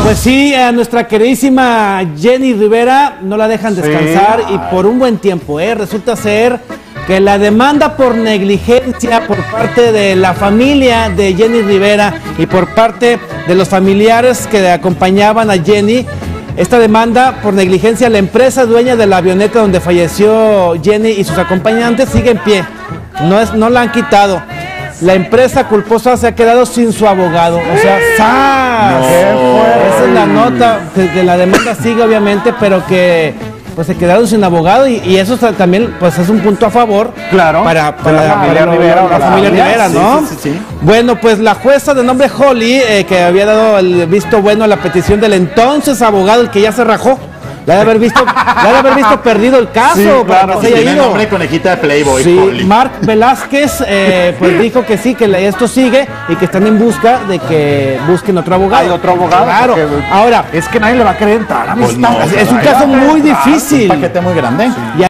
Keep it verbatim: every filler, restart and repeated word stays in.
Pues sí, a nuestra queridísima Jenny Rivera no la dejan descansar sí. y por un buen tiempo, ¿eh? Resulta ser que la demanda por negligencia por parte de la familia de Jenny Rivera y por parte de los familiares que acompañaban a Jenny, esta demanda por negligencia, la empresa dueña de la avioneta donde falleció Jenny y sus acompañantes sigue en pie, no, es, no la han quitado. La empresa culposa se ha quedado sin su abogado. O sea, ¡zas! No. Esa es la nota, que, que la demanda sigue obviamente, pero que pues se quedaron sin abogado y, y eso también pues es un punto a favor. Claro. Para, para, la familia para Rivera, la familia Rivera, ¿no? Sí, sí, sí, sí. Bueno, pues la jueza de nombre Holly, eh, que había dado el visto bueno a la petición del entonces abogado, el que ya se rajó. La de haber visto, la de haber visto perdido el caso, sí, claro, para que se haya ido. Nombre conejita de Playboy. Sí, Mark Velázquez eh, pues dijo que sí, que esto sigue y que están en busca de que busquen otro abogado. Hay otro abogado. Claro. Ahora es que nadie le va a querer entrar. Pues no, es un caso muy difícil. Un paquete muy grande. Sí.